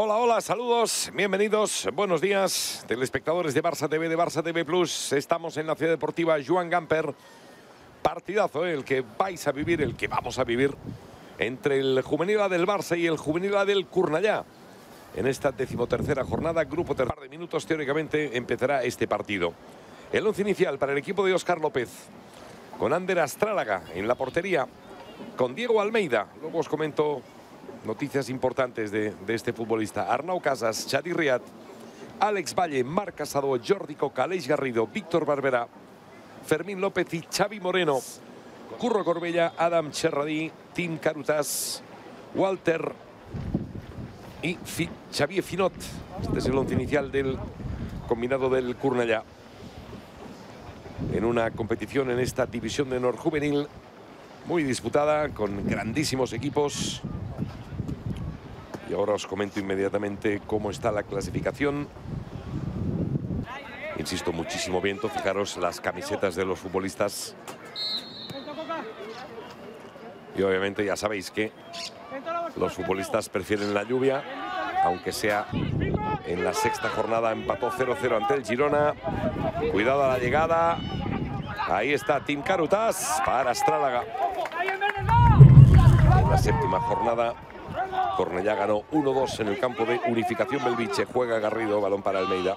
Hola, hola, saludos, bienvenidos, buenos días, telespectadores de Barça TV, de Barça TV Plus. Estamos en la ciudad deportiva Joan Gamper. Partidazo, el que vais a vivir, el que vamos a vivir entre el juvenil A del Barça y el juvenil A del Cornellà. En esta 13ª jornada, grupo tercero. Un par de minutos, teóricamente, empezará este partido. El once inicial para el equipo de Óscar López, con Ander Astrálaga en la portería, con Diego Almeida. Luego os comento noticias importantes de este futbolista. Arnau Casas, Chadi Riad, Alex Valle, Marc Casado, Jordi Coca, Aleix Garrido, Víctor Barberá, Fermín López y Xavi Moreno. Curro Corbella, Adam Cherradí, Tim Carutas, Walter y Xavier Finot. Este es el once inicial del combinado del Cornellà en una competición en esta división de honor juvenil muy disputada, con grandísimos equipos. Y ahora os comento inmediatamente cómo está la clasificación. Insisto, muchísimo viento. Fijaros las camisetas de los futbolistas. Y obviamente ya sabéis que los futbolistas prefieren la lluvia, aunque sea en la sexta jornada. Empató 0-0 ante el Girona. Cuidado a la llegada. Ahí está Tim Carutas para Astrálaga. En la séptima jornada, Cornellà ganó 1-2 en el campo de Unificación Belviche. Juega Garrido, balón para Almeida.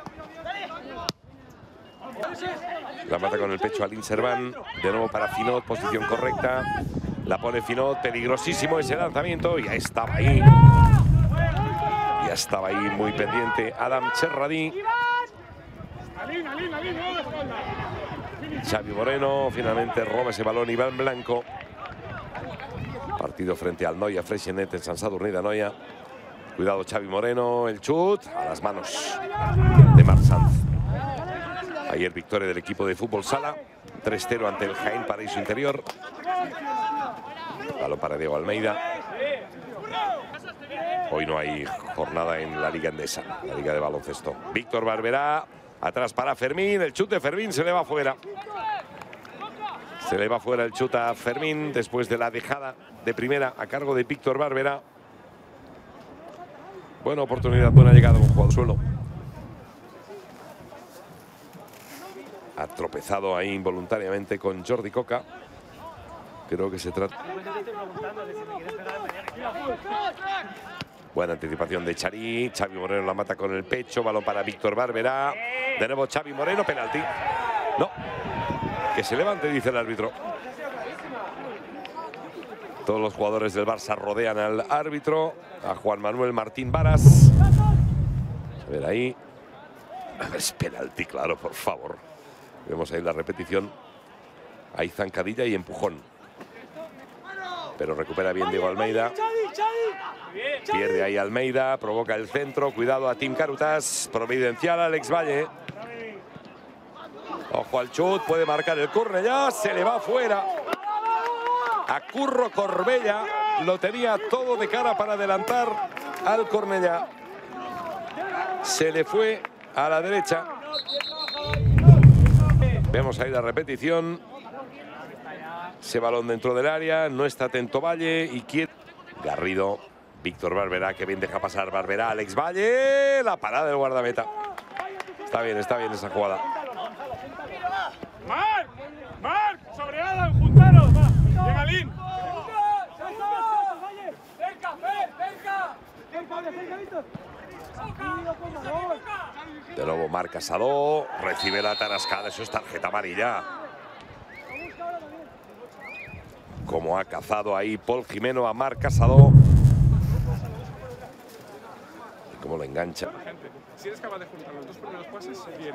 La mata con el pecho Alin Serván. De nuevo para Finot, posición correcta. La pone Finot, peligrosísimo ese lanzamiento. Ya estaba ahí. Ya estaba ahí muy pendiente Adam Cherradí. Xavi Moreno finalmente roba ese balón. Iván Blanco. Partido frente al Noia Freixenet en Sant Sadurní d'Anoia. Cuidado Xavi Moreno, el chut a las manos de Marc Sanz. Ayer victoria del equipo de fútbol sala, 3-0 ante el Jaén Paraíso Interior. Balón para Diego Almeida. Hoy no hay jornada en la Liga Endesa, la Liga de Baloncesto. Víctor Barberá, atrás para Fermín, el chut de Fermín se le va fuera. Se le va fuera el chut a Fermín después de la dejada de primera a cargo de Víctor Barberá. Buena oportunidad, buena llegada, un jugador suelo. Ha tropezado ahí involuntariamente con Jordi Coca. Creo que se trata. Buena anticipación de Charí. Xavi Moreno la mata con el pecho. Balón para Víctor Barberá. De nuevo Xavi Moreno, penalti. No. Que se levante, dice el árbitro. Todos los jugadores del Barça rodean al árbitro, a Juan Manuel Martín Varas. A ver ahí. Es penalti, claro, por favor. Vemos ahí la repetición. Hay zancadilla y empujón. Pero recupera bien Diego Almeida. Pierde ahí Almeida, provoca el centro. Cuidado a Tim Carutas. Providencial Alex Valle. Ojo al chut, puede marcar el Cornellà, se le va fuera. A Curro Corbella, lo tenía todo de cara para adelantar al Cornellà. Se le fue a la derecha. Vemos ahí la repetición. Ese balón dentro del área, no está atento Valle y quiere. Garrido, Víctor Barberá, que bien deja pasar Barberá, Alex Valle. La parada del guardameta. Está bien esa jugada. Marc, sobre Adam, juntaros, va. Llega Lin. De nuevo Marc Casado, recibe la tarascada, eso es tarjeta amarilla. Como ha cazado ahí Paul Jimeno a Marc Casado. Y cómo lo engancha. Si eres capaz de juntar los dos primeros pases, bien.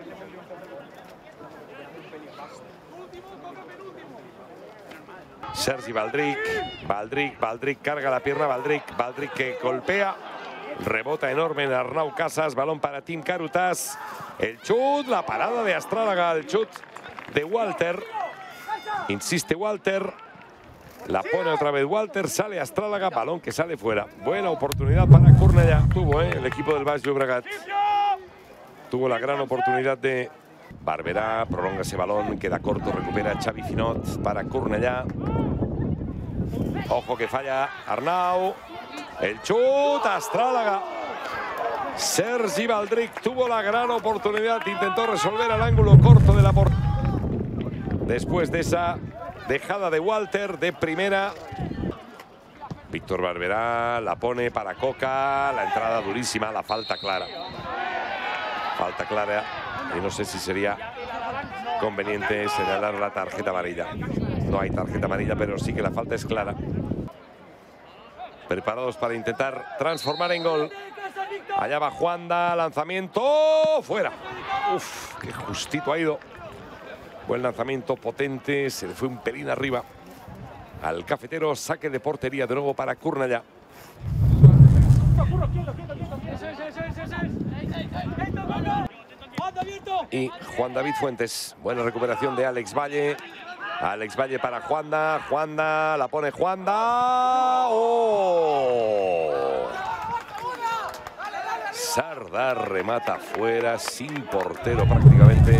Sergi Baldric carga la pierna, Baldric que golpea, rebota enorme en Arnau Casas, balón para Tim Carutas, el chut, la parada de Astrálaga, el chut de Walter, insiste Walter, la pone otra vez Walter, sale Astrálaga, balón que sale fuera. Buena oportunidad para Cornellà, tuvo el equipo del Baix Llobregat, tuvo la gran oportunidad de Barberá, prolonga ese balón, queda corto, recupera Xavi Finot para Cornellà. Ojo que falla Arnau. El chut, Astrálaga. Sergi Baldric tuvo la gran oportunidad, intentó resolver al ángulo corto de la portería. Después de esa dejada de Walter de primera, Víctor Barberá la pone para Coca, la entrada durísima, la falta clara. Falta clara y no sé si sería conveniente señalar la tarjeta amarilla. No hay tarjeta amarilla, pero sí que la falta es clara. Preparados para intentar transformar en gol. Allá va Juanda, lanzamiento, fuera. Uf, qué justito ha ido. Buen lanzamiento, potente, se le fue un pelín arriba al cafetero. Saque de portería de nuevo para Cornellà. Y Juan David Fuentes. Buena recuperación de Alex Valle. Alex Valle para Juanda. Juanda, la pone Juanda. ¡Oh! Sardá remata fuera, sin portero prácticamente.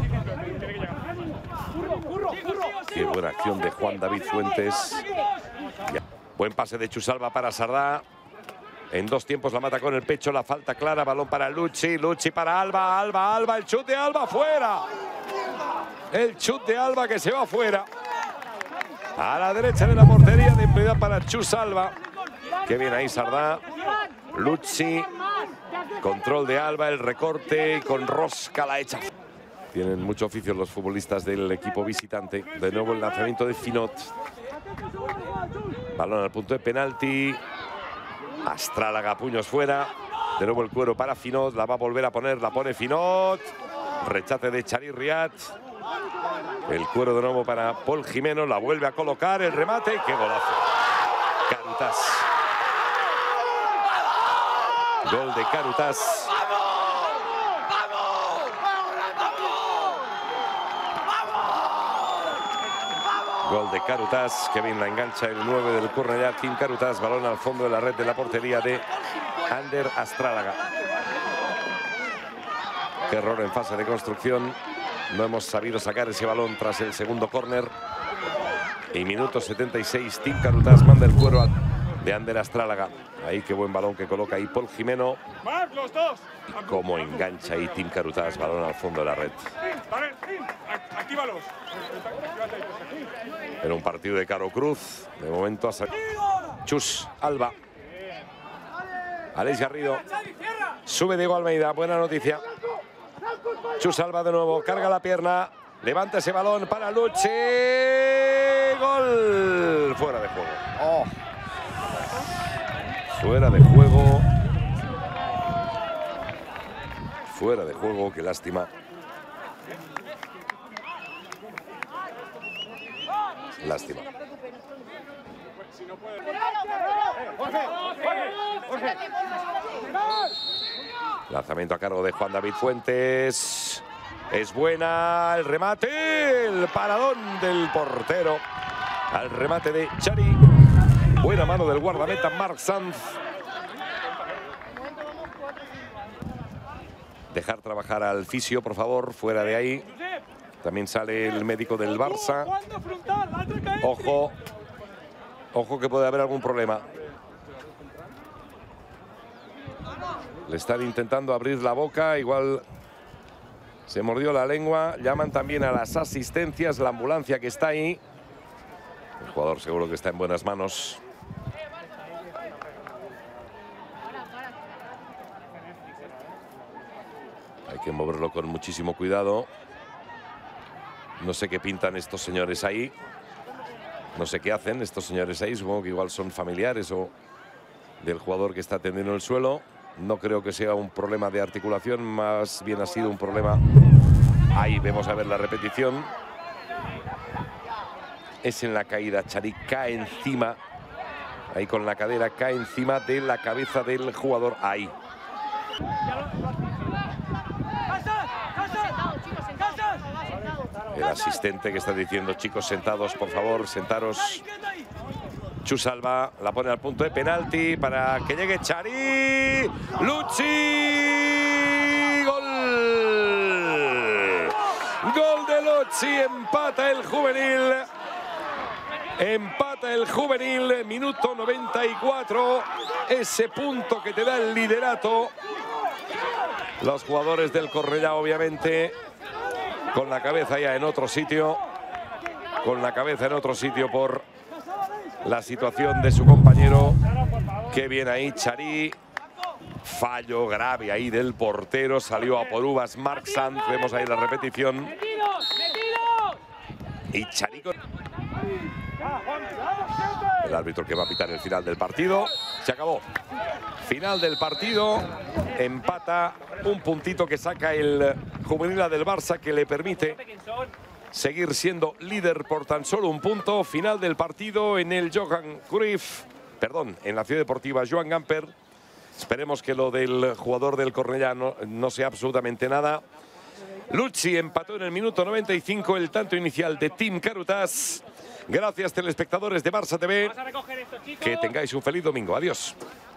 Qué buena acción de Juan David Fuentes. Buen pase de Chusalva para Sardá. En dos tiempos la mata con el pecho, la falta clara, balón para Lucci, Lucci para Alba, Alba, el chut de Alba fuera. El chut de Alba que se va fuera. A la derecha de la portería, de impunidad para Chusalva. Qué bien ahí Sardá. Lucci, control de Alba, el recorte y con rosca la echa. Tienen mucho oficio los futbolistas del equipo visitante. De nuevo el lanzamiento de Finot. Balón al punto de penalti. Astrálaga, puños fuera. De nuevo el cuero para Finot. La va a volver a poner, la pone Finot. Rechace de Chari Riad. El cuero de nuevo para Paul Jimeno. La vuelve a colocar, el remate. ¡Qué golazo! Carutas. Gol de Carutas. Gol de Carutas, que bien la engancha el 9 del Cornellà, Tim Carutas, balón al fondo de la red de la portería de Ander Astrálaga. Qué error en fase de construcción. No hemos sabido sacar ese balón tras el segundo córner. Y minuto 76, Tim Carutas manda el cuero de Ander Astrálaga. Ahí qué buen balón que coloca ahí Paul Jimeno. Los dos. Y cómo engancha ahí Tim Carutas, balón al fondo de la red. Actívalos. Era un partido de Caro Cruz. De momento ha salido Chus Alba. Alex Garrido. Sube Diego Almeida. Buena noticia. Chus Alba de nuevo. Carga la pierna. Levanta ese balón para Lucci. Gol. Fuera de juego. Oh. Fuera de juego. Fuera de juego. Qué lástima. Lástima. Lanzamiento a cargo de Juan David Fuentes. Es buena el remate. El paradón del portero. Al remate de Chari. Buena mano del guardameta Marc Sanz. Dejar trabajar al fisio, por favor, fuera de ahí. También sale el médico del Barça. Ojo. Ojo que puede haber algún problema. Le están intentando abrir la boca. Igual se mordió la lengua. Llaman también a las asistencias. La ambulancia que está ahí. El jugador seguro que está en buenas manos. Hay que moverlo con muchísimo cuidado. No sé qué pintan estos señores ahí. No sé qué hacen estos señores ahí. Supongo que igual son familiares o del jugador que está tendiendo el suelo. No creo que sea un problema de articulación. Más bien ha sido un problema. Ahí vemos a ver la repetición. Es en la caída. Chari cae encima. Ahí con la cadera cae encima de la cabeza del jugador. Ahí. El asistente que está diciendo, chicos, sentados, por favor, sentaros. Chus Alba la pone al punto de penalti para que llegue Chari. Lucci. Gol. Gol de Lucci. Empata el juvenil. Empata. Empata el juvenil, minuto 94. Ese punto que te da el liderato. Los jugadores del Cornellá, obviamente, con la cabeza ya en otro sitio. Con la cabeza en otro sitio por la situación de su compañero. Qué bien ahí Charí. Fallo grave ahí del portero. Salió a por uvas Marc Sanz. Vemos ahí la repetición. Y Charí con... El árbitro que va a pitar el final del partido. Se acabó. Final del partido. Empata. Un puntito que saca el juvenil del Barça, que le permite seguir siendo líder por tan solo un punto. Final del partido en el Johan Cruyff. Perdón, en la Ciudad Deportiva Joan Gamper. Esperemos que lo del jugador del Cornellá no sea absolutamente nada. Lucci empató en el minuto 95 el tanto inicial de Tim Karutas. Gracias, telespectadores de Barça TV. Que tengáis un feliz domingo. Adiós.